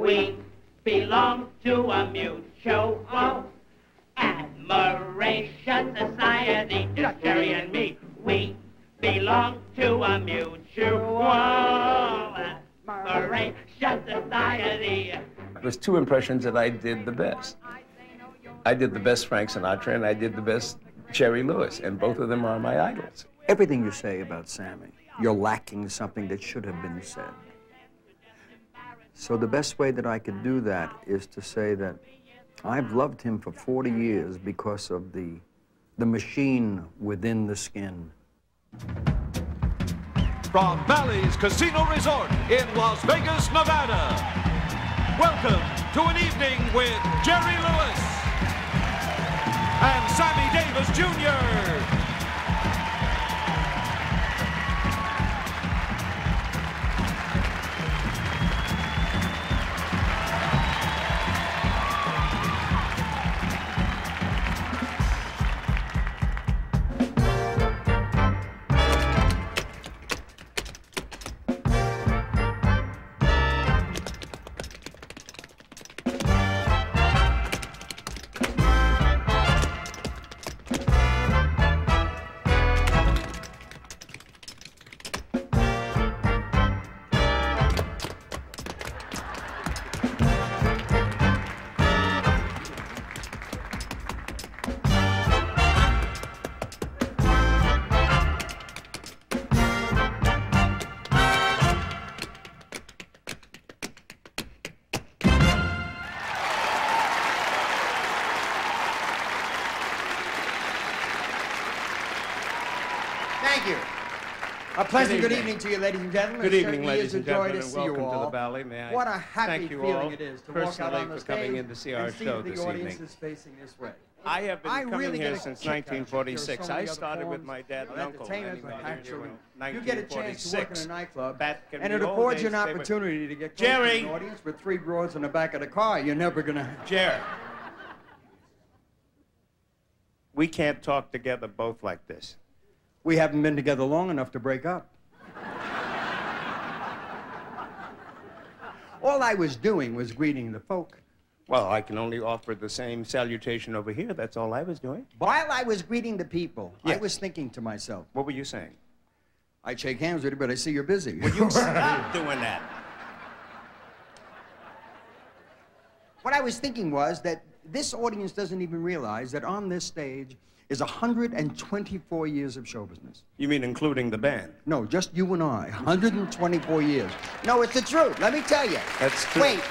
We belong to a mutual admiration society. Just Jerry and me. We belong to a mutual admiration society. There's two impressions that I did the best. I did the best Frank Sinatra, and I did the best Jerry Lewis, and both of them are my idols. Everything you say about Sammy, you're lacking something that should have been said. So the best way that I could do that is to say that I've loved him for 40 years because of the machine within the skin. From Ballys Casino Resort in Las Vegas, Nevada, welcome to an evening with Jerry Lewis and Sammy Davis Jr. Thank you. A pleasant good evening to you, ladies and gentlemen. Good evening, ladies and gentlemen, and and welcome you all. to the Ballet. May I what a happy thank you feeling all it is to walk out on the for stage coming in to see our and show see this the audience evening. is facing this way. I have been coming really here get a since kick out of it. There are 1946. so many I other started with forms my dad of and uncle. entertainment, many, but many actually, years you get a chance to work in a nightclub, Back in and the it old affords you days, an they were- opportunity to get close to Jerry! an audience with three broads in the back of the car. You're never gonna. Jerry, we can't talk together both like this. We haven't been together long enough to break up. All I was doing was greeting the folk. Well, I can only offer the same salutation over here. That's all I was doing. While I was greeting the people, I Yes. was thinking to myself, What were you saying? I'd shake hands with you, but I see you're busy. Would you stop doing that? What I was thinking was that this audience doesn't even realize that on this stage is 124 years of show business. You mean including the band? No, just you and I. 124 years. No, it's the truth. Let me tell you. That's true. Wait!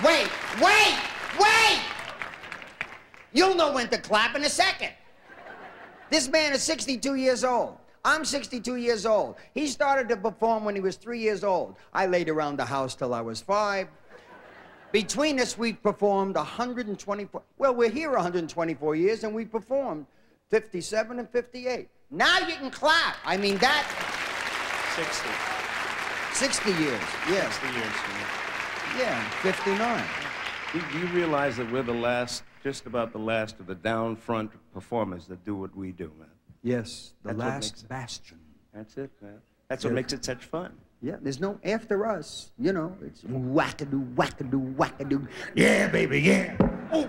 You'll know when to clap in a second. This man is 62 years old. I'm 62 years old. He started to perform when he was 3 years old. I laid around the house till I was 5. Between us, we've performed 124. Well, we're here 124 years, and we performed 57 and 58. Now you can clap. I mean, that... 60. 60 years, yeah. 60 years. Yeah, 59. Do you realize that we're the last, just about the last of the down front performers that do what we do, man? Yes, the That's what makes last it. bastion. That's it, man. That's what makes it such fun. Yeah, there's no after us. You know, it's wackadoo, wackadoo, wackadoo. Yeah, baby, yeah. Oh.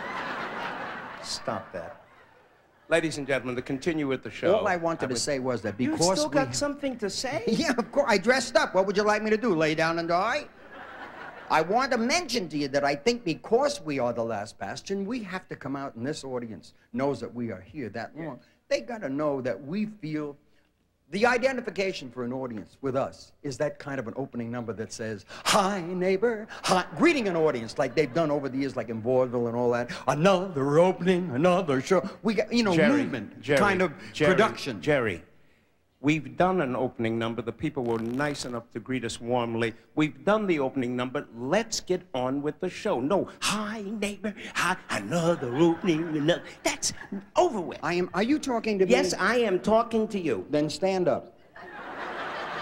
Stop that. Ladies and gentlemen, to continue with the show. All I wanted to say was that because You still got we... something to say? Yeah, of course. I dressed up. What would you like me to do? Lay down and die? I want to mention to you that I think because we are the last bastion, we have to come out, and this audience knows that we are here that long. They got to know that we feel the identification for an audience with us is that kind of an opening number that says, hi, neighbor, hi, greeting an audience like they've done over the years, like in vaudeville and all that. Another opening, another show. We got, you know, movement, kind of production. Jerry, we've done an opening number. The people were nice enough to greet us warmly. We've done the opening number. Let's get on with the show. No, hi, neighbor, hi, another opening, another. That's over with. Are you talking to me? Yes, I am talking to you. Then stand up.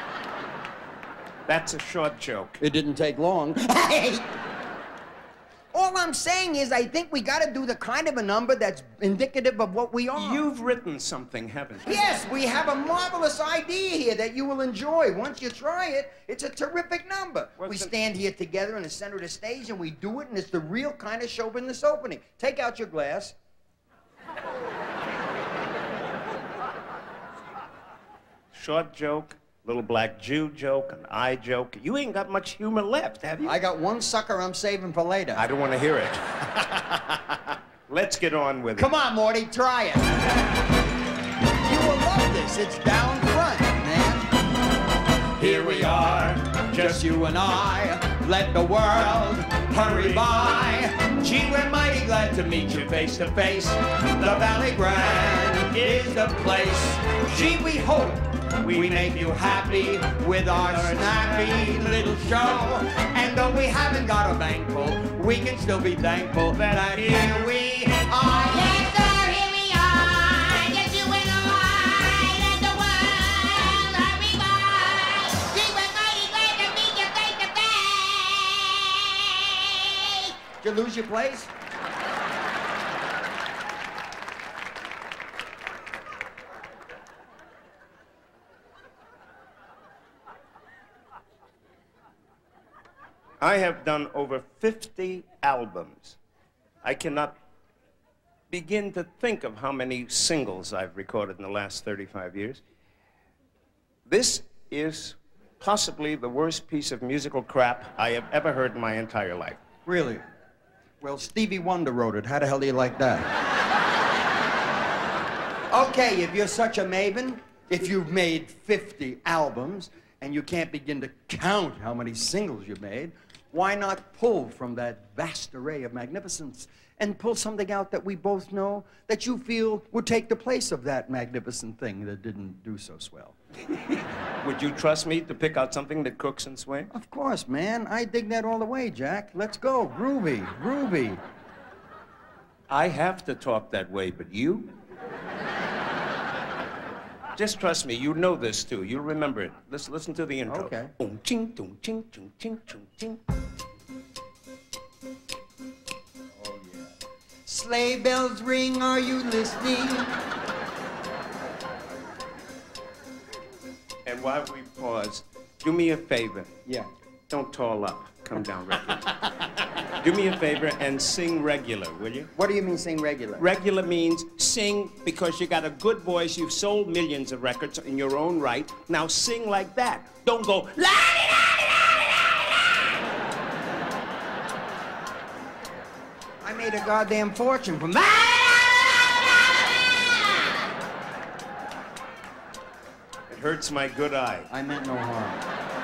That's a short joke. It didn't take long. All I'm saying is I think we got to do the kind of a number that's indicative of what we are. You've written something, haven't you? Yes, we have a marvelous idea here that you will enjoy. Once you try it, it's a terrific number. We stand here together in the center of the stage and we do it, and it's the real kind of show business opening. Take out your glass. Short joke, little black Jew joke, an eye joke. You ain't got much humor left, have you? I got one sucker I'm saving for later. I don't want to hear it. Let's get on with it. Come on, Morty, try it. You will love this. It's down front, man. Here we are, just you and I. Let the world hurry by. Gee, we're mighty glad to meet you face to face. The Valley Grand is the place. Gee, we hope we make you happy with our snappy little show. And though we haven't got a bank full, we can still be thankful that here we are. Yes, sir, here we are. Just you and I. Let the world hurry by. Gee, we're mighty glad to meet you face to face. Did you lose your place? I have done over 50 albums. I cannot begin to think of how many singles I've recorded in the last 35 years. This is possibly the worst piece of musical crap I have ever heard in my entire life. Really? Well, Stevie Wonder wrote it. How the hell do you like that? Okay, if you're such a maven, if you've made 50 albums and you can't begin to count how many singles you've made, why not pull from that vast array of magnificence and pull something out that we both know that you feel would take the place of that magnificent thing that didn't do so swell? Would you trust me to pick out something that cooks and swings? Of course, man. I dig that all the way, Jack. Let's go. Groovy, groovy. I have to talk that way, but you? Just trust me, you know this too. You'll remember it. Let's listen to the intro. Okay. Ching, chung, ching, chung, ching, chung, ching. Sleigh bells ring, are you listening? And while we pause, do me a favor. Yeah. Don't tall up. Come down regular. Do me a favor and sing regular, will you? What do you mean sing regular? Regular means sing because you got a good voice. You've sold millions of records in your own right. Now sing like that. Don't go la la I made a goddamn fortune from that. It hurts my good eye. I meant no harm.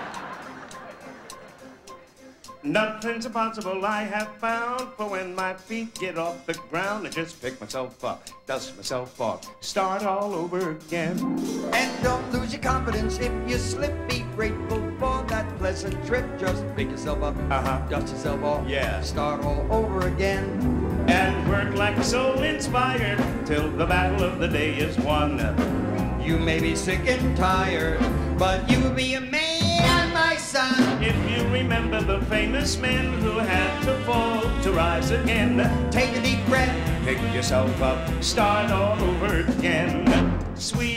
Nothing's impossible I have found, for when my feet get off the ground, I just pick myself up, dust myself off, start all over again. And don't lose your confidence if you slip. Be grateful for that pleasant trip. Just pick yourself up, dust yourself off, start all over again. And work like a soul inspired till the battle of the day is won. You may be sick and tired, but you will be a man, my son. If you remember the famous men who had to fall to rise again, Take a deep breath. pick yourself up, start all over again. Sweet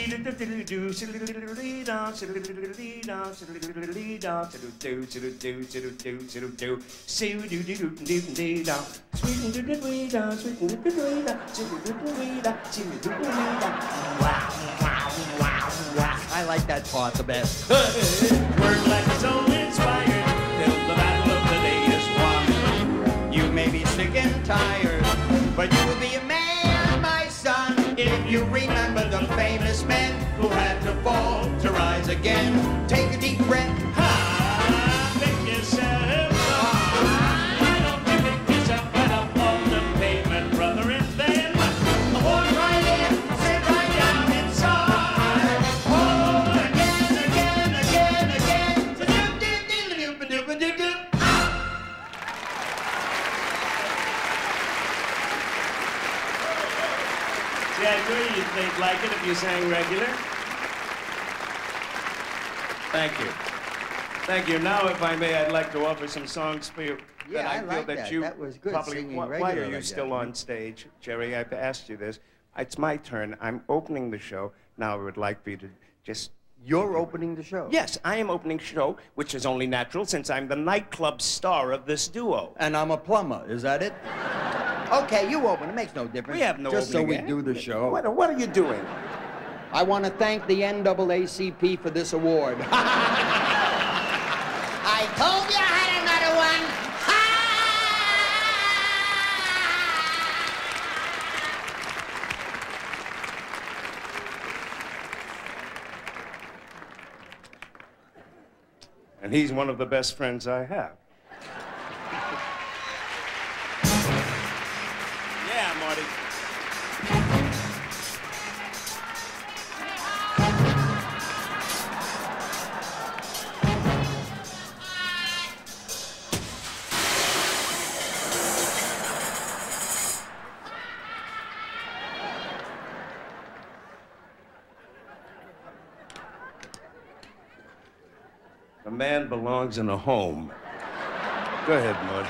I like that part the best. Work like it's so inspired till the battle of the day is won. You may be sick and tired, but you will be a man, my son. If you remember the famous men who had to fall to rise again, take a deep breath. Pick yourself up. Why don't you pick yourself right up off the pavement, brother, and then Walk right in, sit right down inside. All over again, again, again, again. Do-do-do-do-do-do-do-do. See, I knew they'd like it if you sang regular. Thank you. Thank you. Now, if I may, I'd like to offer some songs for you. Yeah, that I feel like that that. you That was good, probably. singing Why are regularly, you still yeah. on stage, Jerry? I've asked you this. It's my turn. I'm opening the show. Now, I would like for you to just. You're opening the show. Yes, I am opening the show, which is only natural since I'm the nightclub star of this duo. And I'm a plumber. Is that it? Okay, you open. It makes no difference. We have no Just so we opening do the show. What are you doing? I want to thank the NAACP for this award. I told you I had another one. And he's one of the best friends I have. Yeah, Marty. A man belongs in a home. Go ahead, Marty.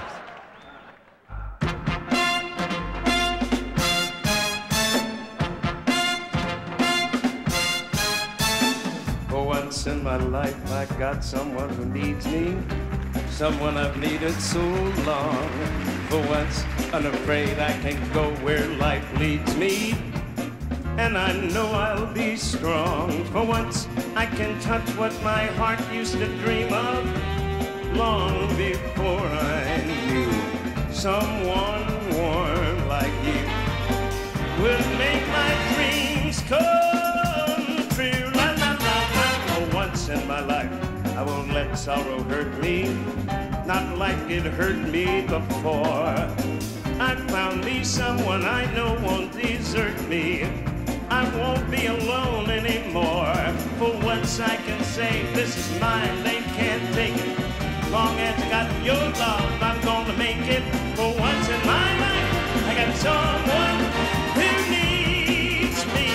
For once in my life, I got someone who needs me, someone I've needed so long. For once, unafraid, I can go where life leads me, and I know I'll be strong. For once, I can touch what my heart used to dream of long before I knew someone warm like you would make my dreams come true. La la la la. For once in my life, I won't let sorrow hurt me, not like it hurt me before. I found me someone I know won't desert me. I won't be alone anymore. For once I can say this is mine, they can't take it. Long as I got your love, I'm gonna make it. For once in my life, I got someone who needs me.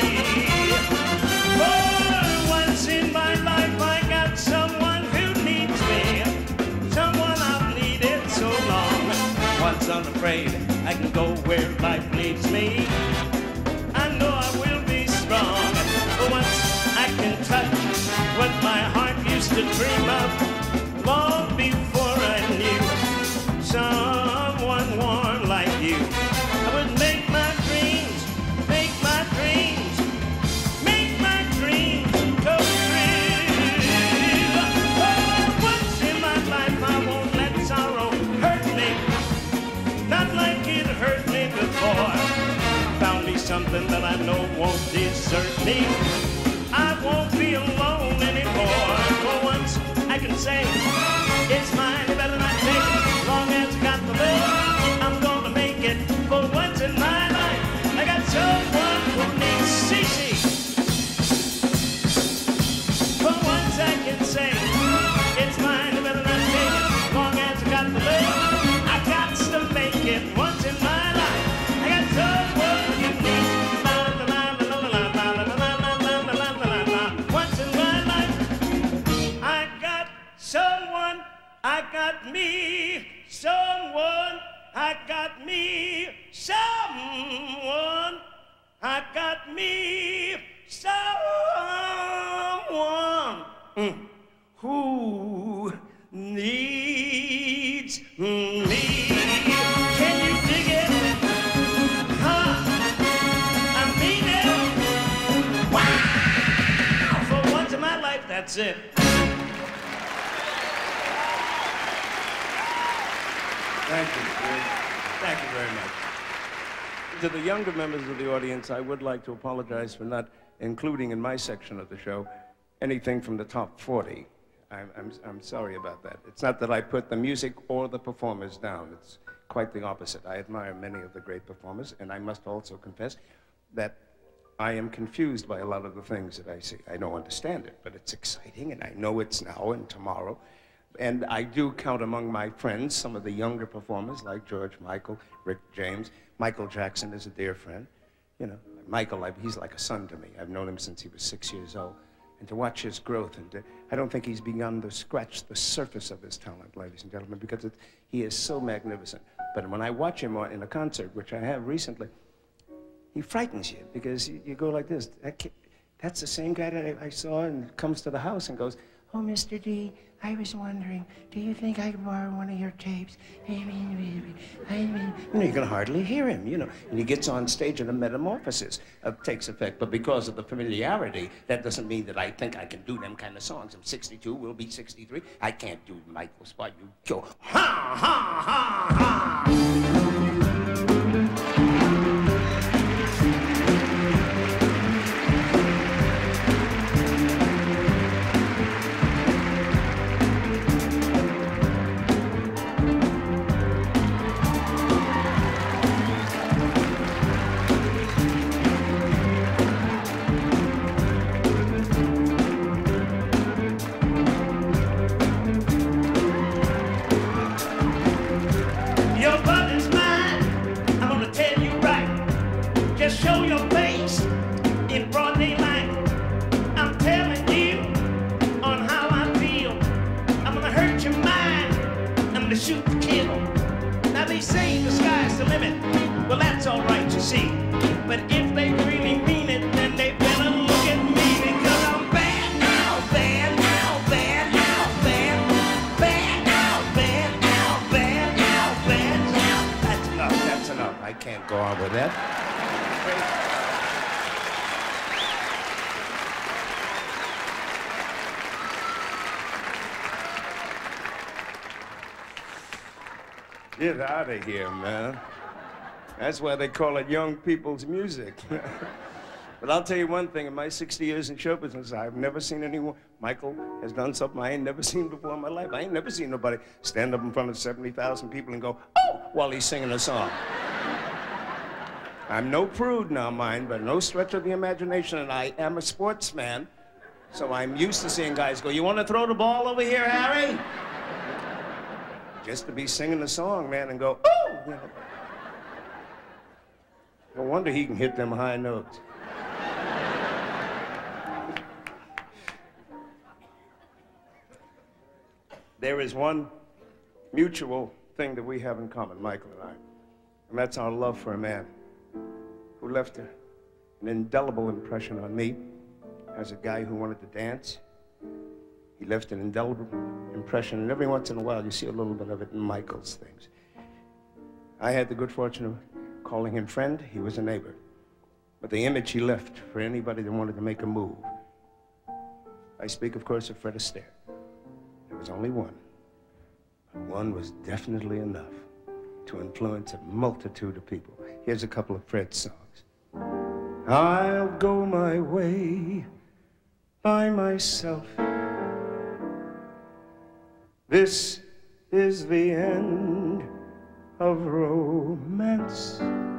For once in my life, I got someone who needs me. Someone I've needed so long. Once unafraid, I can go where life leads me. I know I will be strong. For once I can touch what my heart used to dream of long before I knew someone warm like you. I would make my dreams, make my dreams, make my dreams come true. For once in my life I won't let sorrow hurt me, not like it hurt me before. Found me something that I know won't desert me. I won't be alone anymore. For once I can say it's mine, better not take it. Long as I got the love, I'm gonna make it. For once in my life, I got someone who needs Cece. For once I can say it's mine, better not take it. Long as I got the love, I got to make it. Once in my life, I got someone who needs. Once in my life, I got someone, I got me, someone, I got me, someone, I got me, someone who needs me. Can you dig it? Huh? I mean it. Wow! For once in my life, that's it. Thank you. Thank you very much. To the younger members of the audience, I would like to apologize for not including in my section of the show anything from the top 40. I'm sorry about that. It's not that I put the music or the performers down. It's quite the opposite. I admire many of the great performers, and I must also confess that I am confused by a lot of the things that I see. I don't understand it, but it's exciting, and I know it's now and tomorrow. And I do count among my friends some of the younger performers like George Michael, Rick James. Michael Jackson is a dear friend. You know, Michael, he's like a son to me. I've known him since he was 6 years old. and to watch his growth. And I don't think he's begun to scratch the surface of his talent, ladies and gentlemen, because he is so magnificent. But when I watch him in a concert, which I have recently, he frightens you because you go like this. That's the same guy that I saw and comes to the house and goes, "Oh, Mr. D, I was wondering, do you think I could borrow one of your tapes?" You know, you can hardly hear him, you know. And he gets on stage and a metamorphosis takes effect. But because of the familiarity, that doesn't mean that I think I can do them kind of songs. I'm 62, we'll be 63. I can't do Michael Spot. You go, ha, ha, ha, ha. But if they really mean it, then they better look at me, because I'm bad now, bad now, bad now, bad, bad now, bad now, bad now, bad now. That's enough, that's enough. I can't go on with that. Get out of here, man. That's why they call it young people's music. But I'll tell you one thing, in my 60 years in show business, I've never seen anyone, Michael has done something I ain't never seen before in my life. I ain't never seen nobody stand up in front of 70,000 people and go, "Oh," while he's singing a song. I'm no prude now, mind, but no stretch of the imagination, and I am a sportsman, so I'm used to seeing guys go, "You want to throw the ball over here, Harry?" Just to be singing the song, man, and go, "Oh!" You know. No wonder he can hit them high notes. There is one mutual thing that we have in common, Michael and I, and that's our love for a man who left an indelible impression on me as a guy who wanted to dance. He left an indelible impression, and every once in a while you see a little bit of it in Michael's things. I had the good fortune of calling him friend. He was a neighbor. But the image he left for anybody that wanted to make a move, I speak, of course, of Fred Astaire. There was only one. But one was definitely enough to influence a multitude of people. Here's a couple of Fred's songs. I'll go my way by myself. This is the end of romance.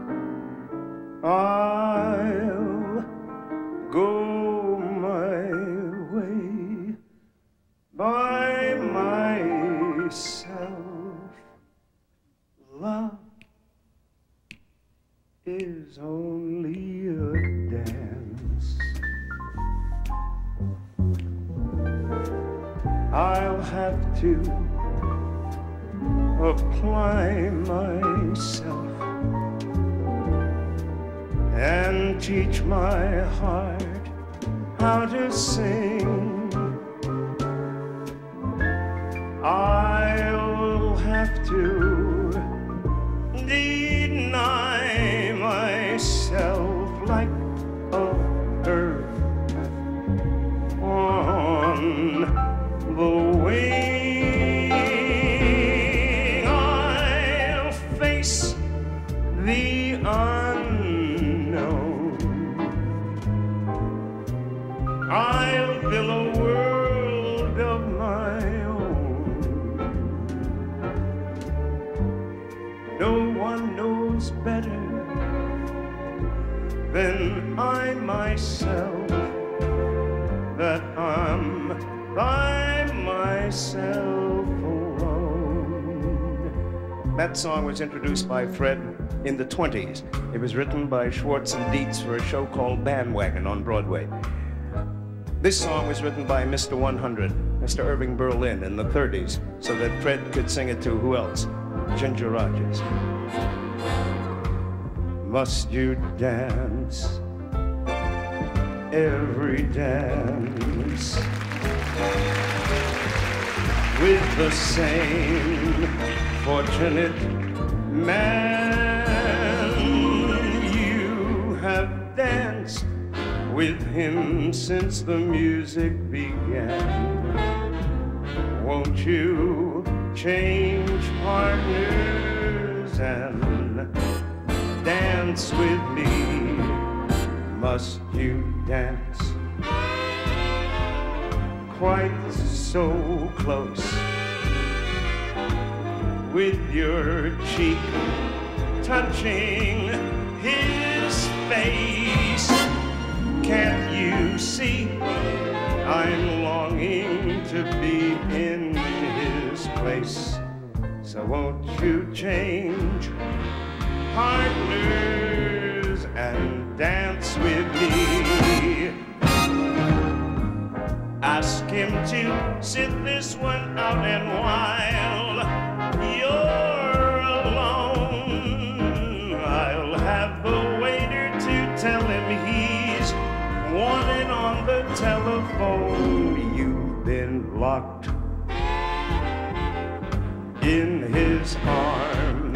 I'll go my way by myself. Love is only a dance. I'll have to apply myself and teach my heart how to sing. I'll have to deny myself like a bird on the wing. I'll face the unknown. I'll build a world of my own. No one knows better than I myself that I'm by myself alone. That song was introduced by Fred in the 20s. It was written by Schwartz and Dietz for a show called Bandwagon on Broadway. This song was written by Mr. 100, Mr. Irving Berlin in the 30s, so that Fred could sing it to who else? Ginger Rogers. Must you dance every dance with the same fortunate man? You have danced with him since the music began. Won't you change partners and dance with me? Must you dance quite so close with your cheek touching his face? Can't you see I'm longing to be in his place? So won't you change partners and dance with me? Ask him to sit this one out, and while you're alone, I'll have the waiter to tell him he's wanted on the telephone. You've been locked in his arms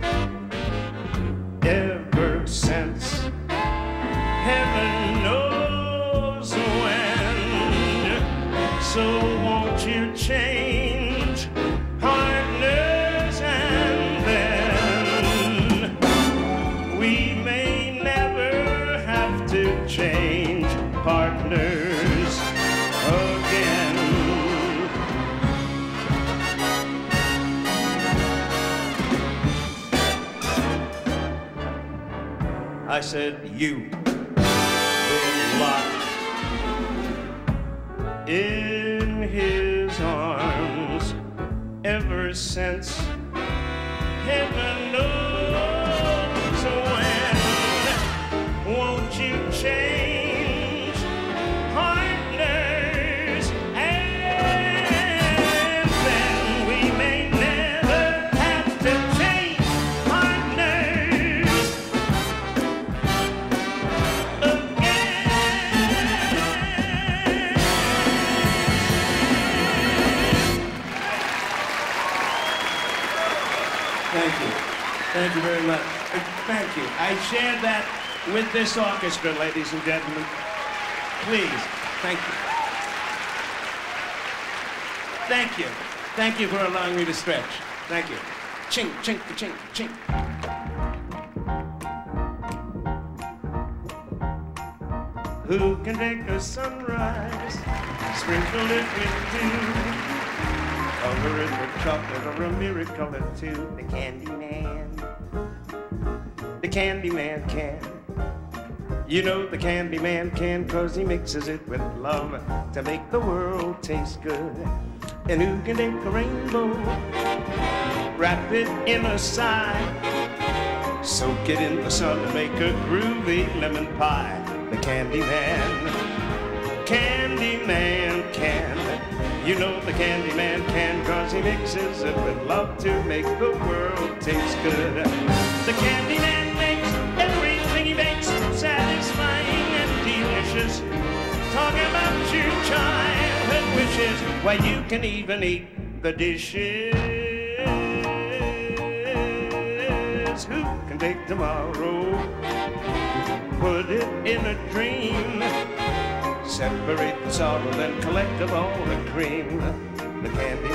ever since heaven knows when. So won't you change partners, and then we may never have to change partners again. I said, you've been locked in his arms ever since heaven knows when. Won't you change partners, and then we may never have to change partners Thank you very much. Thank you. I shared that with this orchestra, ladies and gentlemen. Please, thank you. Thank you. Thank you for allowing me to stretch. Thank you. Ching, ching, ching, ching. Who can take a sunrise, sprinkle it with dew, color it with chocolate or a miracle or two? The candy man. The candy man can. You know the candy man can, 'cause he mixes it with love to make the world taste good. And who can take a rainbow, wrap it in a sigh, soak it in the sun and make a groovy lemon pie? The candy man can. You know the candy man can, 'cause he mixes it with love to make the world taste good. The candy man makes everything he makes satisfying and delicious. Talking about your childhood wishes, why you can even eat the dishes. Who can take tomorrow, put it in a dream, separate the sorrow, then collect of all the cream? The candy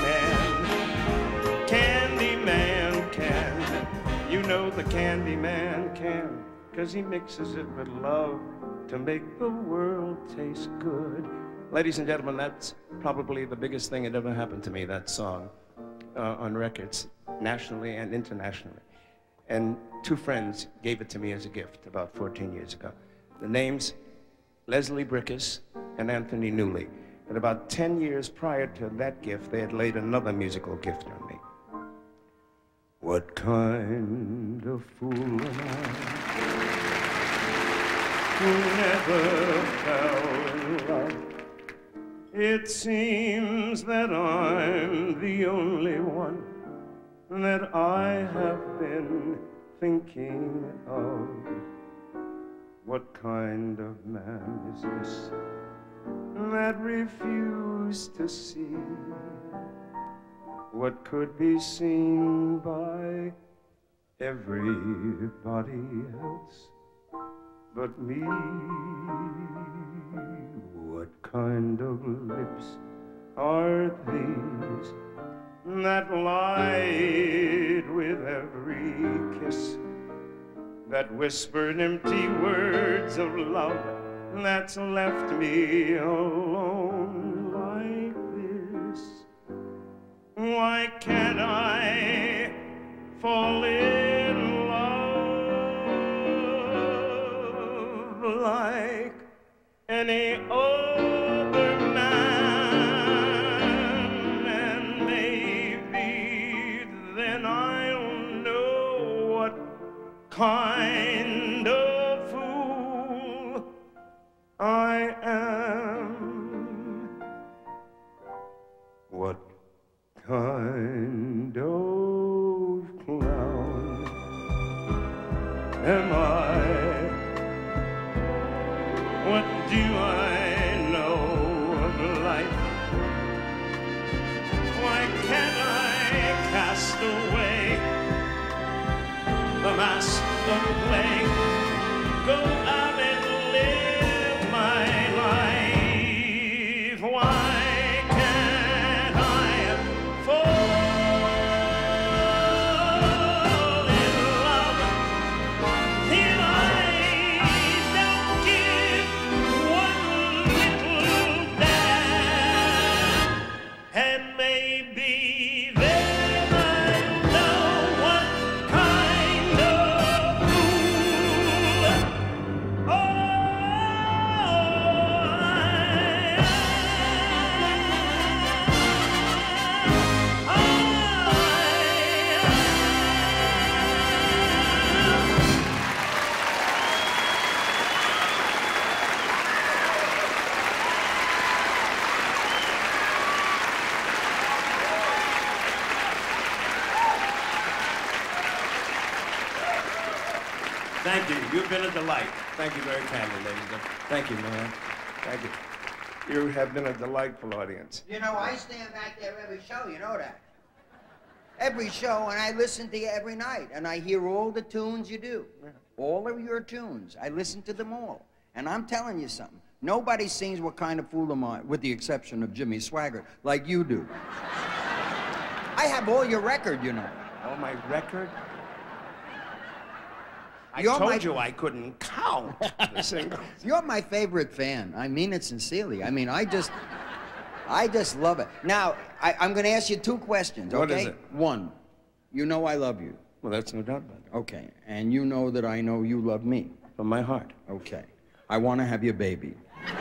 man can. You know the candy man can, 'cause he mixes it with love to make the world taste good. Ladies and gentlemen, that's probably the biggest thing that ever happened to me, that song, on records, nationally and internationally. And two friends gave it to me as a gift about 14 years ago. The names, Leslie Brickus and Anthony Newley. And about 10 years prior to that gift, they had laid another musical gift on me. What kind of fool am I who never fell in love It seems that I'm the only one that I have been thinking of. What kind of man is this that refused to see what could be seen by everybody else but me? What kind of lips are these that lied with every kiss, that whispered empty words of love, that's left me alone like this? Why can't I fall in love like any other man? And maybe then I'll know what kind of fool I am. What kind of clown am I? What do I know of life? Why can't I cast away the mask of play, go out and live my life? Why can't I fall in love if I don't give one little damn? And maybe then I'll know what kind of fool Thank you. You've been a delight. Thank you very kindly, ladies and gentlemen. Thank you, man. Thank you. You have been a delightful audience. You know, I stand back there every show, you know that. Every show, and I listen to you every night, and I hear all the tunes you do. All of your tunes. I listen to them all. And I'm telling you something. Nobody sings What Kind of Fool Am I, with the exception of Jimmy Swaggart, like you do. I have all your record, you know. Oh, my record? I You're told you I couldn't count the singles. You're my favorite fan. I mean it sincerely. I mean, I just love it. Now, I'm going to ask you two questions, okay? What is it? One, you know I love you. Well, that's no doubt about it. Okay. And you know that I know you love me. From my heart. Okay. I want to have your baby.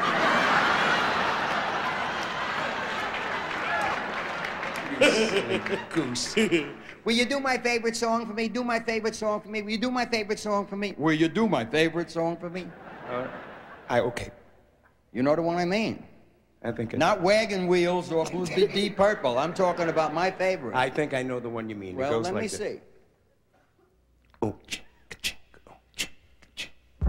You goose. Will you do my favorite song for me? Do my favorite song for me? Will you do my favorite song for me? Will you do my favorite song for me? Okay. You know the one I mean? I think Not Wagon Wheels or Blue Deep Purple. I'm talking about my favorite. I think I know the one you mean. Well, it goes let like me this. see. Oh, chink, chink, oh, chink, chink.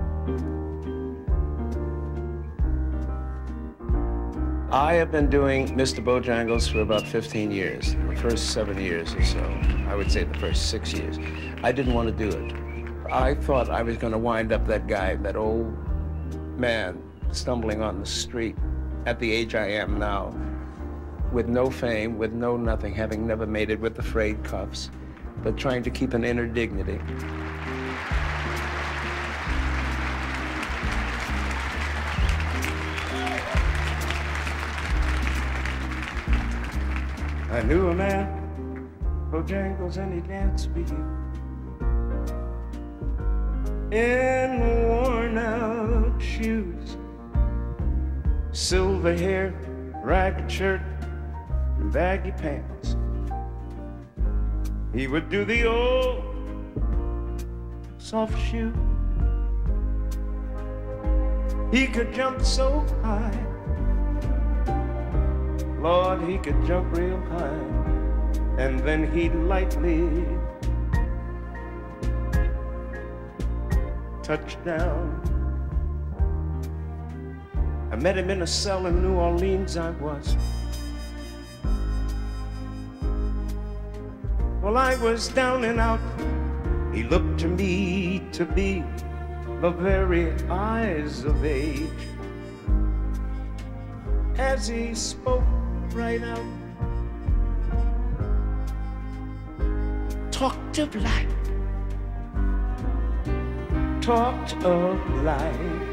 I have been doing Mr. Bojangles for about 15 years. The first 7 years or so. I would say the first 6 years. I didn't want to do it. I thought I was going to wind up that guy, that old man, stumbling on the street at the age I am now, with no fame, with no nothing, having never made it with the frayed cuffs, but trying to keep an inner dignity. I knew a man, Bojangles, and he danced with you in worn-out shoes, silver hair, ragged shirt, and baggy pants. He would do the old soft shoe. He could jump so high Lord, he could jump real high, and then he'd lightly touch down. I met him in a cell in New Orleans, I was. Well, I was down and out. He looked to me to be the very eyes of age. As he spoke right out, talked of life, talked of life,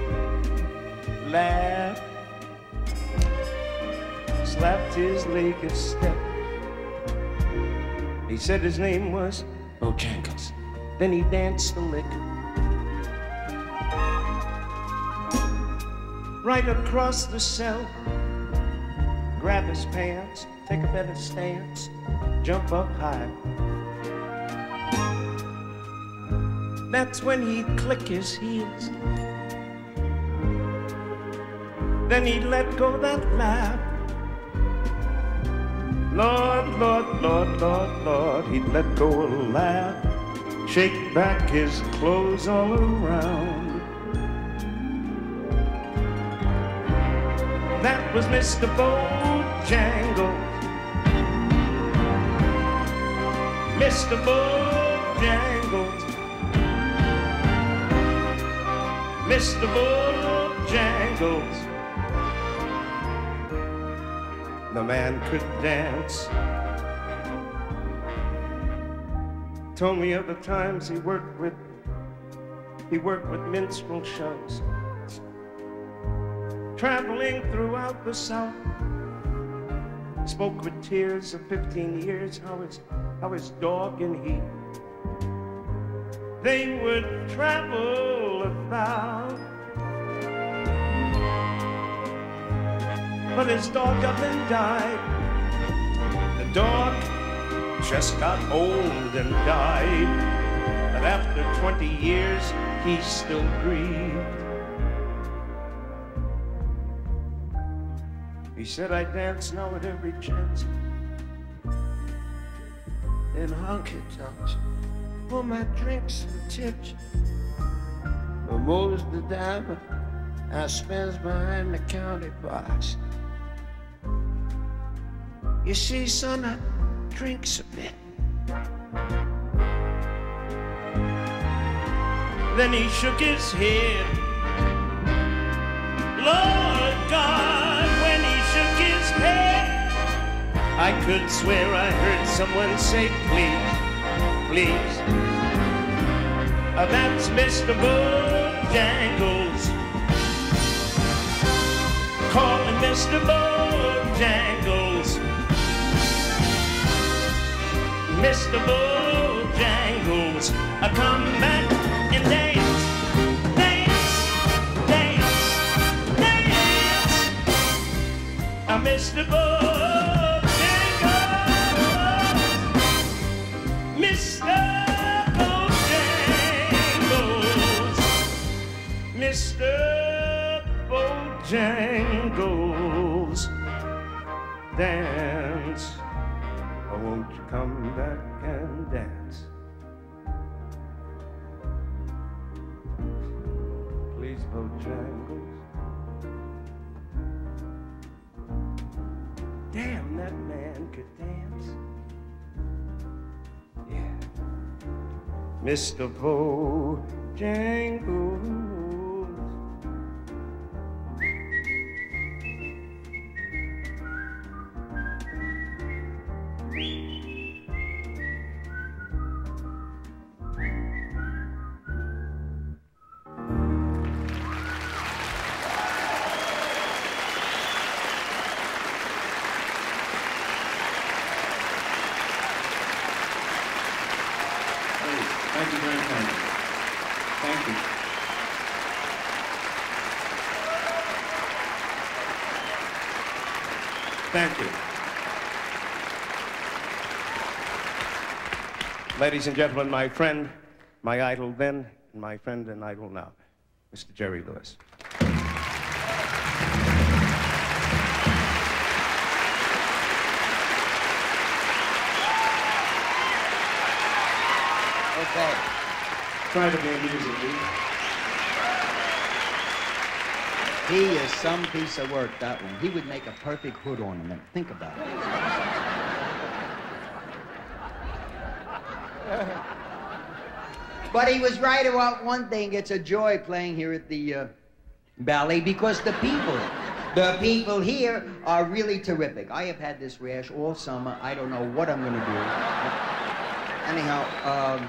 laughed, slapped his leg a step. He said his name was Bojangles. Then he danced a lick right across the cell, grab his pants, take a better stance, jump up high. That's when he'd click his heels. Then he'd let go that laugh. Lord, Lord, Lord, Lord, Lord, he'd let go a laugh, shake back his clothes all around. That was Mr. Bojangles. Mr. Bojangles. Mr. Bojangles. The man could dance. Told me of the times he worked with minstrel shows, traveling throughout the South. Spoke with tears of 15 years, how his dog and he, they would travel about. But his dog up and died. The dog just got old and died. But after 20 years, he still grieved. He said, I dance now at every chance in honky-tonks for my drinks and tips. For most of the time, I spends behind the county box. You see, son, I drinks a bit. Then he shook his head. Lord God, when he shook his head, I could swear I heard someone say, please, please. That's Mr. Bojangles. Call him Mr. Bojangles. Mr. Bojangles, come back and dance, dance, dance, dance. Mr. Bojangles, Mr. Bojangles, Mr. Bojangles, dance. Oh, won't you come back and dance? Please, Bojangles. Damn, that man could dance. Yeah. Mr. Bojangles. Thank you very much. Thank you. Thank you. Ladies and gentlemen, my friend, my idol then, and my friend and idol now, Mr. Jerry Lewis. Okay. Try to be amusing, dude. He is some piece of work, that one. He would make a perfect hood ornament. Think about it. But he was right about one thing. It's a joy playing here at the ballet because the people here are really terrific. I have had this rash all summer. I don't know what I'm going to do. Anyhow,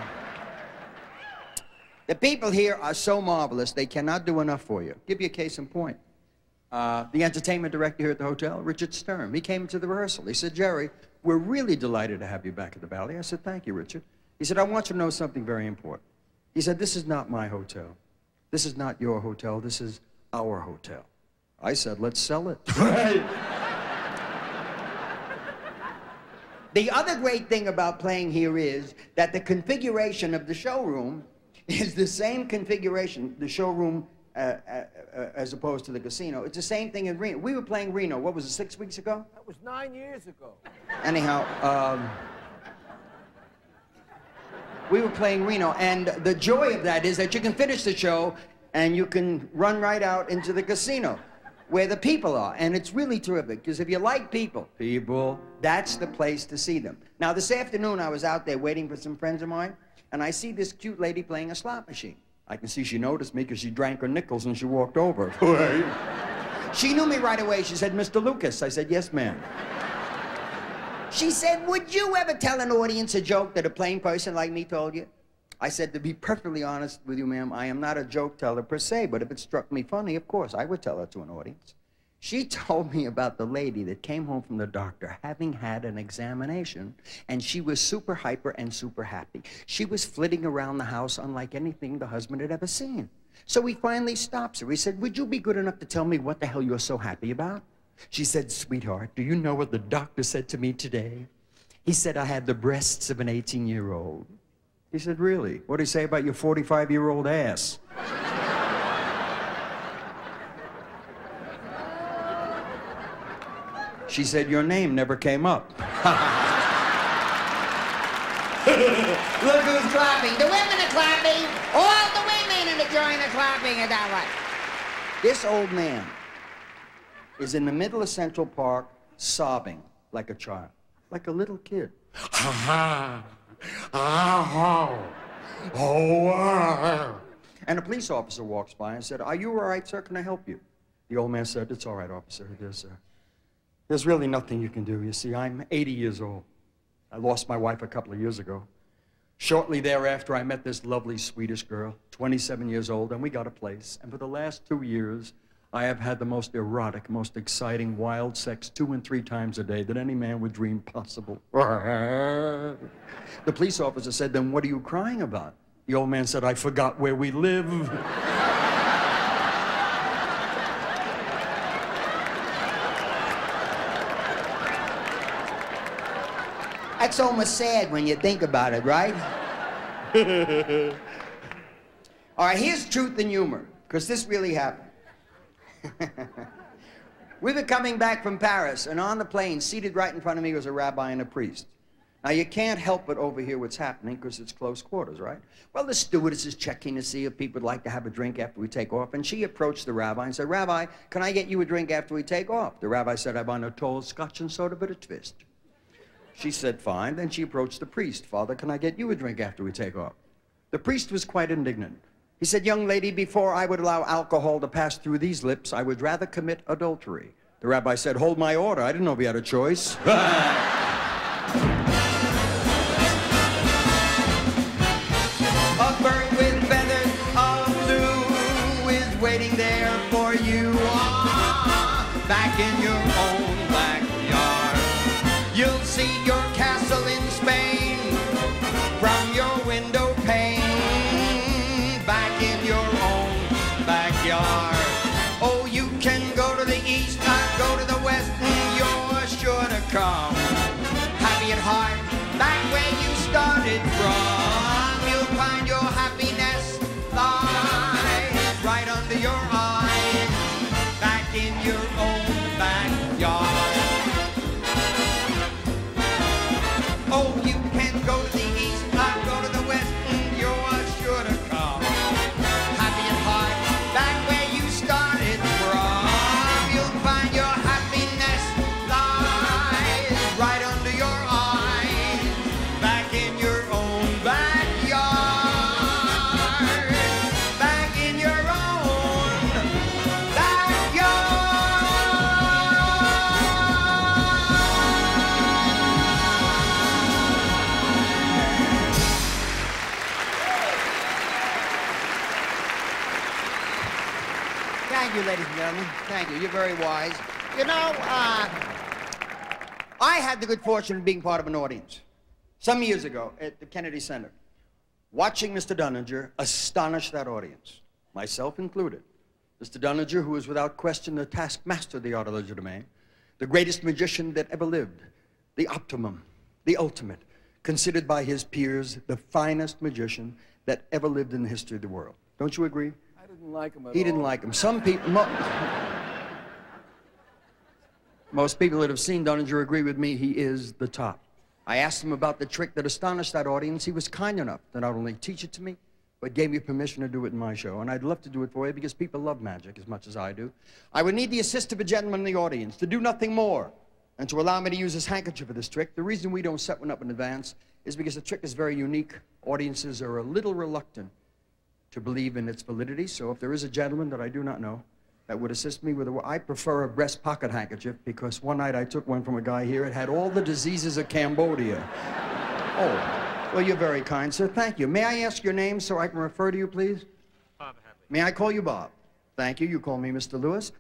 the people here are so marvelous, they cannot do enough for you. Give you a case in point. The entertainment director here at the hotel, Richard Stern, he came to the rehearsal. He said, Jerry, we're really delighted to have you back at the ballet. I said, thank you, Richard. He said, I want you to know something very important. He said, this is not my hotel. This is not your hotel. This is our hotel. I said, let's sell it. The other great thing about playing here is that the configuration of the showroom is the same configuration, the showroom as opposed to the casino. It's the same thing in Reno. We were playing Reno, what was it, 6 weeks ago? That was 9 years ago. Anyhow, we were playing Reno, and the joy of that is that you can finish the show and you can run right out into the casino where the people are, and it's really terrific, because if you like people, that's the place to see them. Now, this afternoon, I was out there waiting for some friends of mine, and I see this cute lady playing a slot machine. I can see she noticed me because she drank her nickels and she walked over. She knew me right away. She said, Mr. Lucas. I said, yes, ma'am. She said, would you ever tell an audience a joke that a plain person like me told you? I said, to be perfectly honest with you, ma'am, I am not a joke teller per se, but if it struck me funny, of course, I would tell it to an audience. She told me about the lady that came home from the doctor having had an examination, and she was super hyper and super happy. She was flitting around the house unlike anything the husband had ever seen. So he finally stops her. He said, would you be good enough to tell me what the hell you're so happy about? She said, sweetheart, do you know what the doctor said to me today? He said I had the breasts of an 18-year-old. He said, really? What did he say about your 45-year-old ass? She said, your name never came up. Look who's clapping. The women are clapping. All the women in the joint are clapping. Is that right? This old man is in the middle of Central Park sobbing like a child, like a little kid. And a police officer walks by and said, are you all right, sir? Can I help you? The old man said, it's all right, officer. There's really nothing you can do. You see, I'm 80 years old. I lost my wife a couple of years ago. Shortly thereafter, I met this lovely Swedish girl, 27 years old, and we got a place. And for the last 2 years, I have had the most erotic, most exciting, wild sex 2 and 3 times a day that any man would dream possible. The police officer said, then what are you crying about? The old man said, I forgot where we live. That's almost sad when you think about it, right? All right, here's truth and humor, because this really happened. We were coming back from Paris, and on the plane, seated right in front of me, was a rabbi and a priest. Now, you can't help but overhear what's happening, because it's close quarters, right? Well, the stewardess is checking to see if people would like to have a drink after we take off, and she approached the rabbi and said, Rabbi, can I get you a drink after we take off? The rabbi said, I want a tall Scotch and soda, but a twist. She said, fine. Then she approached the priest. Father, can I get you a drink after we take off? The priest was quite indignant. He said, young lady, before I would allow alcohol to pass through these lips, I would rather commit adultery. The rabbi said, hold my order. I didn't know we had a choice. A bird with feathers of blue is waiting there for you. Back in your own backyard. You'll see your castle in Spain from your window pane. Back in your own backyard. Oh, you can go to the east, not go to the west, and you're sure to come happy at heart, back where you started from. You'll find your happiness lies right under your eyes, back in your own backyard. Oh, you can go to the east, not go to the west, and you, ladies and gentlemen. Thank you. You're very wise. You know, I had the good fortune of being part of an audience some years ago at the Kennedy Center, watching Mr. Dunninger astonish that audience, myself included. Mr. Dunninger, who is without question the taskmaster of the art of legerdemain, the greatest magician that ever lived, the optimum, the ultimate, considered by his peers the finest magician that ever lived in the history of the world. Don't you agree? I didn't like him at all. He didn't like him. Some people, most people that have seen Dunninger agree with me, he is the top. I asked him about the trick that astonished that audience. He was kind enough to not only teach it to me, but gave me permission to do it in my show. And I'd love to do it for you because people love magic as much as I do. I would need the assist of a gentleman in the audience to do nothing more and to allow me to use his handkerchief for this trick. The reason we don't set one up in advance is because the trick is very unique. Audiences are a little reluctant to believe in its validity. So if there is a gentleman that I do not know that would assist me with I prefer a breast pocket handkerchief because one night I took one from a guy here. It had all the diseases of Cambodia. Oh. Well, you're very kind, sir. Thank you. May I ask your name so I can refer to you, please? Bob Hadley. May I call you Bob? Thank you. You call me Mr. Lewis.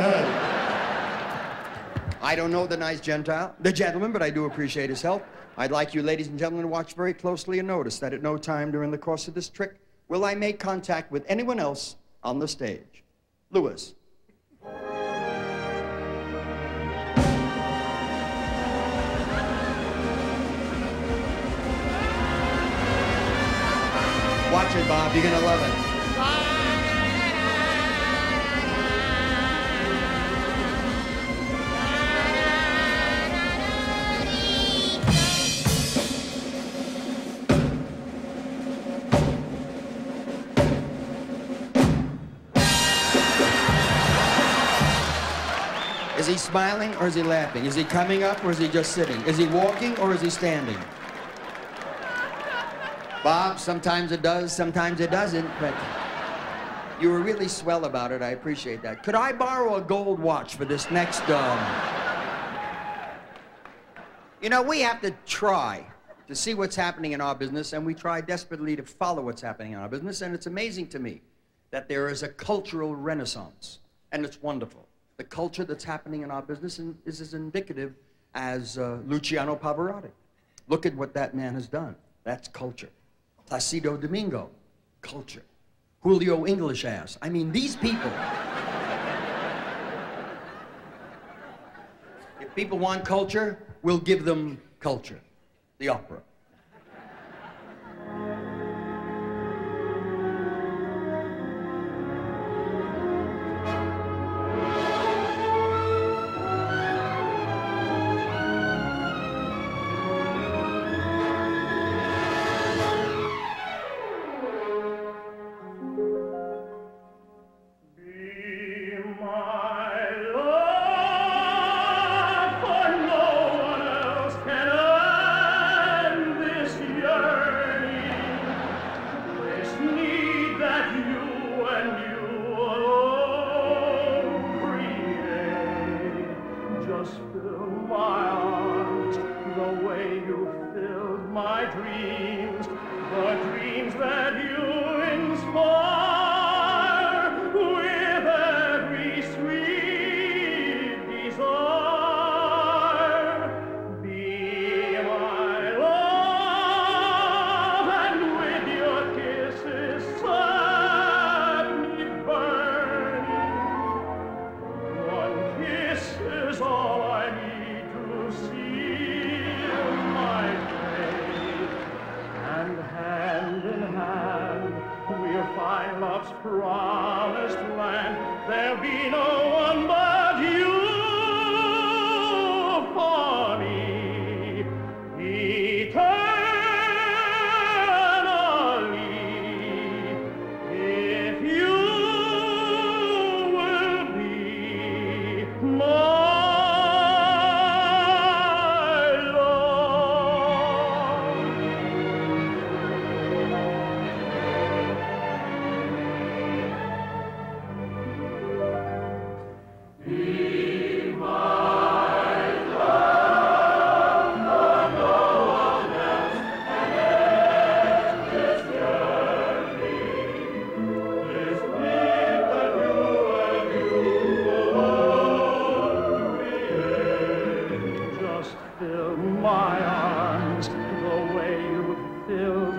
I don't know the nice gentleman, but I do appreciate his help. I'd like you, ladies and gentlemen, to watch very closely and notice that at no time during the course of this trick will I make contact with anyone else on the stage. Lewis. Watch it, Bob. You're going to love it. Is he smiling or is he laughing? Is he coming up or is he just sitting? Is he walking or is he standing? Bob, sometimes it does, sometimes it doesn't, but you were really swell about it. I appreciate that. Could I borrow a gold watch for this next, You know, we have to try to see what's happening in our business, and we try desperately to follow what's happening in our business, and it's amazing to me that there is a cultural renaissance, and it's wonderful. The culture that's happening in our business is as indicative as Luciano Pavarotti. Look at what that man has done. That's culture. Placido Domingo, culture. Julio English ass. I mean, these people. If people want culture, we'll give them culture. The opera.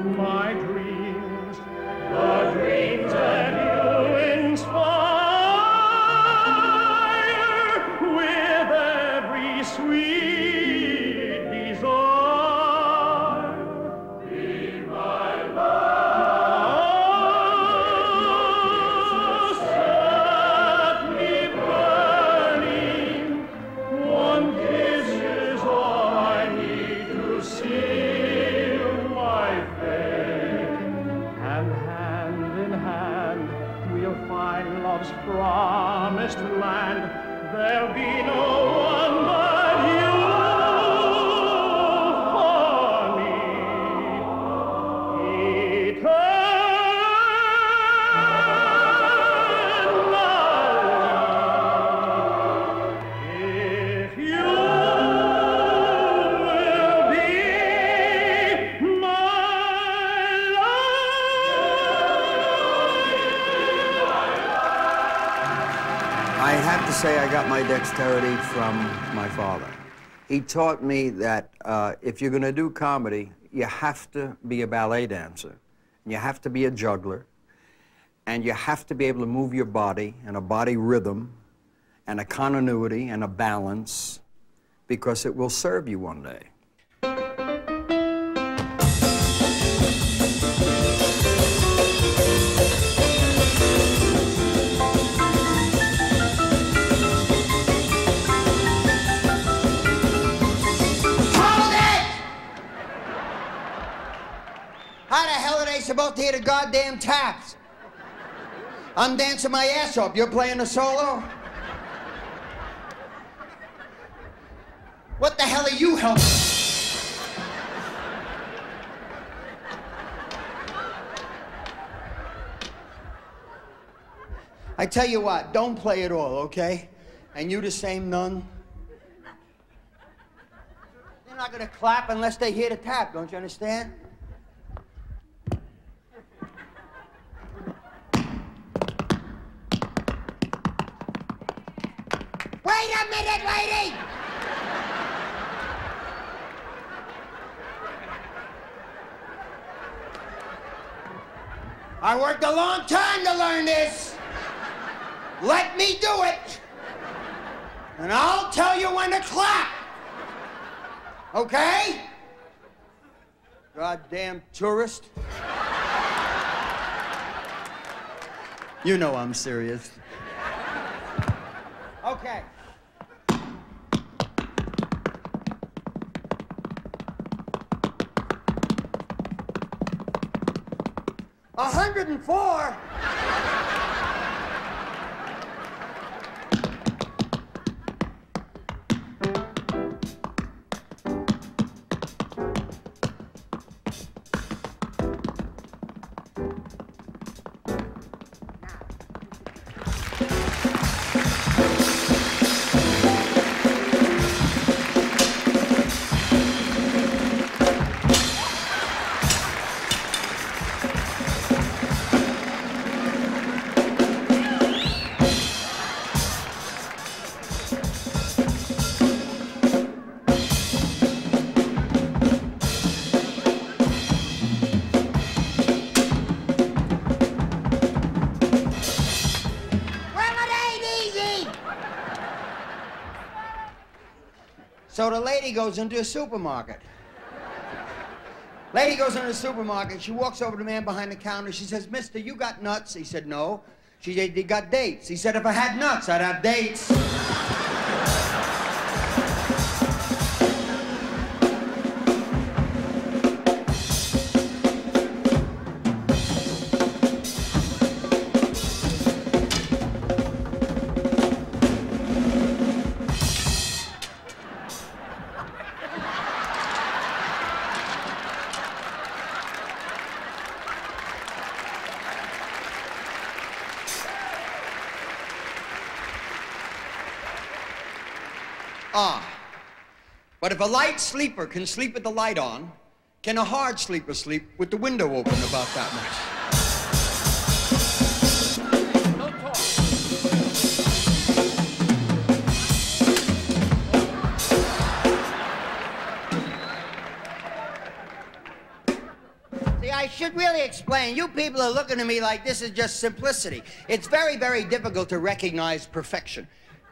my dreams, the dreams that you inspire with every sweet desire. Be my love, set me burning. One kiss is all I need to seal my fate. And hand in hand, we'll find love's promised land. There'll be no one but you for me. Eternally, if you will be my I have to say I got my dexterity from my father. He taught me that if you're going to do comedy, you have to be a ballet dancer, you have to be a juggler, and you have to be able to move your body and a body rhythm and a continuity and a balance, because it will serve you one day. Hold it! How the hell are they supposed to hear the goddamn taps? I'm dancing my ass off. You're playing a solo? What the hell are you helping? I tell you what, don't play at all, okay? And you the same, none? They're not gonna clap unless they hear the tap, don't you understand? Wait a minute, lady! I worked a long time to learn this. Let me do it. And I'll tell you when to clap. Okay? Goddamn tourist. You know I'm serious. Okay. $104. So the lady goes into a supermarket. Lady goes into the supermarket. She walks over to the man behind the counter. She says, "Mister, you got nuts?" He said, "No." She said, "You got dates?" He said, "If I had nuts, I'd have dates." But if a light sleeper can sleep with the light on, can a hard sleeper sleep with the window open about that much? See, I should really explain. You people are looking at me like this is just simplicity. It's very, very difficult to recognize perfection.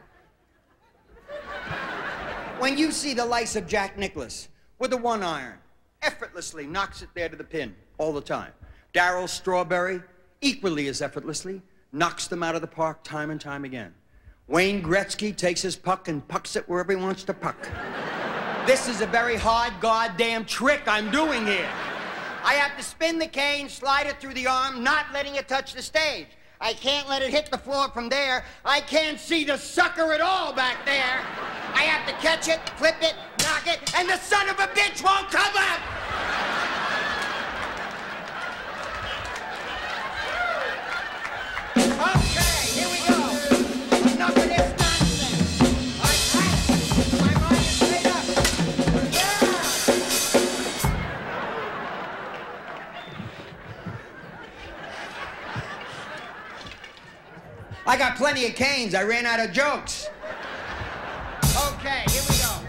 When you see the likes of Jack Nicklaus with a 1-iron, effortlessly knocks it there to the pin all the time. Darryl Strawberry, equally as effortlessly, knocks them out of the park time and time again. Wayne Gretzky takes his puck and pucks it wherever he wants to puck. This is a very hard goddamn trick I'm doing here. I have to spin the cane, slide it through the arm, not letting it touch the stage. I can't let it hit the floor from there. I can't see the sucker at all back there. I have to catch it, flip it, knock it, and the son of a bitch won't come up! Okay, here we go. Enough of this nonsense. I practice. My mind is made up. Yeah! I got plenty of canes. I ran out of jokes. Okay, here we go.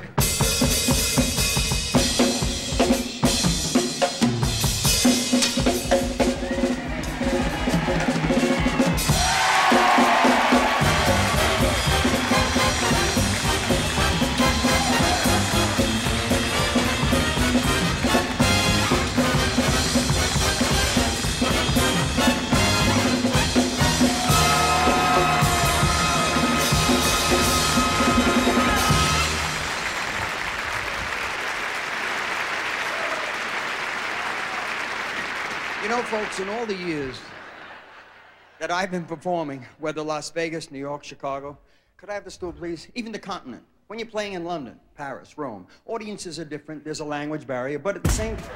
You know, folks, in all the years that I've been performing, whether Las Vegas, New York, Chicago, could I have the stool, please? Even the continent. When you're playing in London, Paris, Rome, audiences are different. There's a language barrier, but at the same time...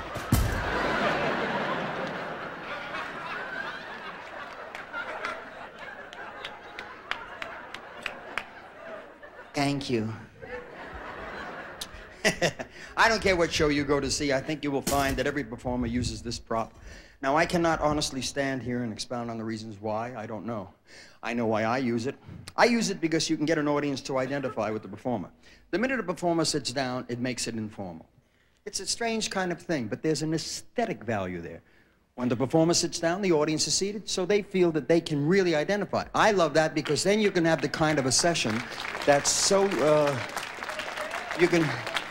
Thank you. I don't care what show you go to see. I think you will find that every performer uses this prop. Now, I cannot honestly stand here and expound on the reasons why. I don't know. I know why I use it. I use it because you can get an audience to identify with the performer. The minute a performer sits down, it makes it informal. It's a strange kind of thing, but there's an aesthetic value there. When the performer sits down, the audience is seated, so they feel that they can really identify. I love that because then you can have the kind of a session that's so, you can...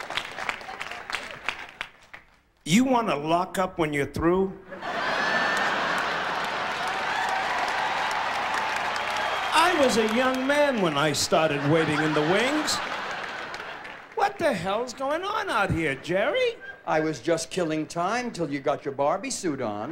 You want to lock up when you're through? I was a young man when I started waiting in the wings. What the hell's going on out here, Jerry? I was just killing time till you got your Barbie suit on.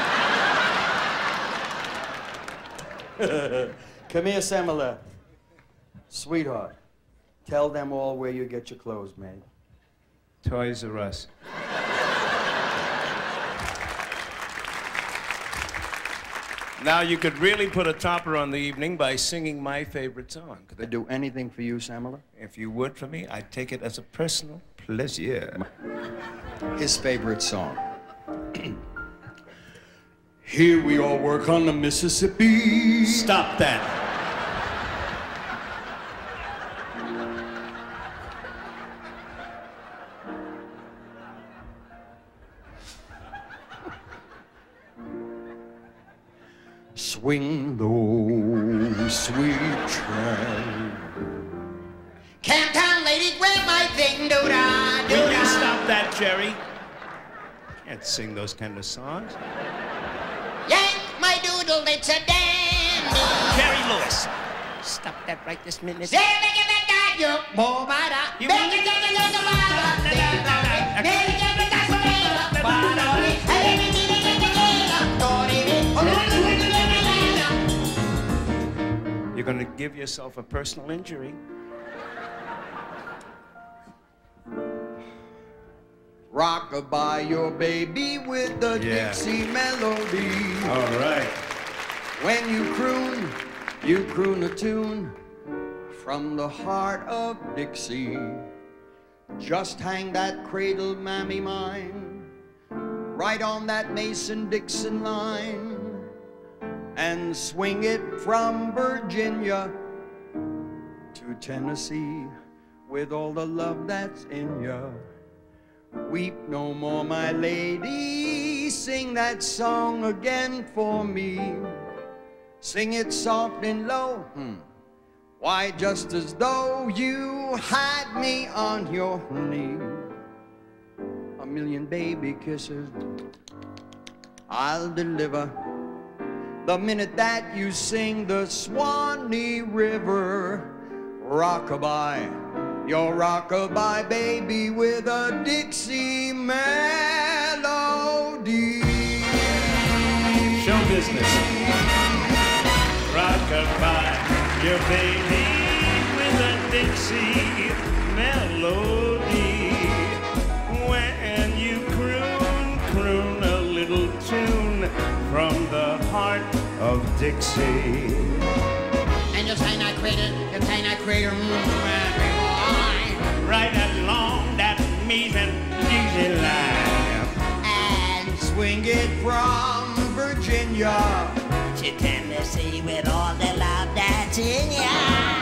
Come here, Sammy. Sweetheart, tell them all where you get your clothes made. Toys R Us. Now, you could really put a topper on the evening by singing my favorite song. Could I do anything for you, Sammy? If you would for me, I'd take it as a personal pleasure. His favorite song. Here we all work on the Mississippi. Stop that. Swing those sweet child. Camptown ladies, grab my thing, do-da, do-da. Will you stop that, Jerry? Can't sing those kind of songs. Yank my doodle, it's a dandy. Jerry Lewis. Stop that right this minute. You're going to give yourself a personal injury. Rock-a-bye your baby with the Dixie melody. All right. When you croon a tune from the heart of Dixie. Just hang that cradle, mammy mine, right on that Mason-Dixon line, and swing it from Virginia to Tennessee with all the love that's in ya. Weep no more, my lady, Please sing that song again for me. Sing it soft and low. Why, just as though you had me on your knee. A million baby kisses I'll deliver the minute that you sing the Swanee River rockabye. Your rockabye, baby, with a Dixie melody. Show business. Rockabye, your baby with a Dixie melody. When you croon a little tune from the heart of Dixie. And you cannot crater, Right along that measly line. And swing it from Virginia to Tennessee with all the love that's in ya.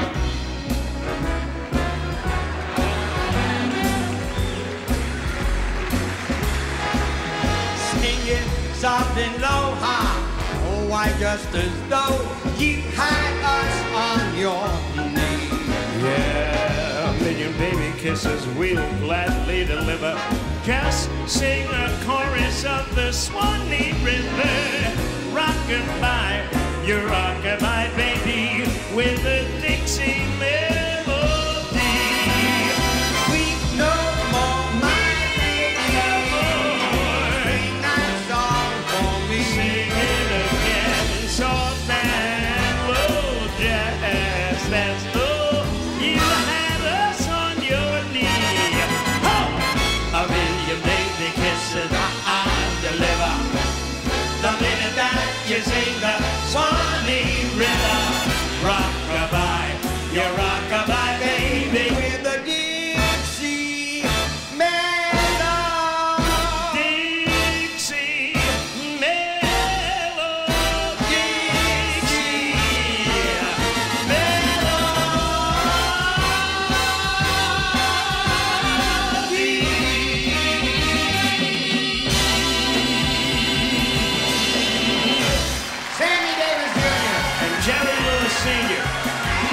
Sing it soft and low, oh, why, just as though you had us on your knee. Yeah, a million baby kisses we'll gladly deliver. Just sing a chorus of the Swanee River. Rockabye, your rockabye, baby, with a Dixie melody. Sweet no more, my baby, no more. Sing that song for me. Sing it again, soft and low, just as though you had us on your knee. Oh! A million baby kisses I'll deliver the minute that you sing the Swanee River. Rockabye, your rockabye, baby, With a Dixie melody. Dixie melody. Dixie Sammy Davis Jr. and Jerry Lewis Sr.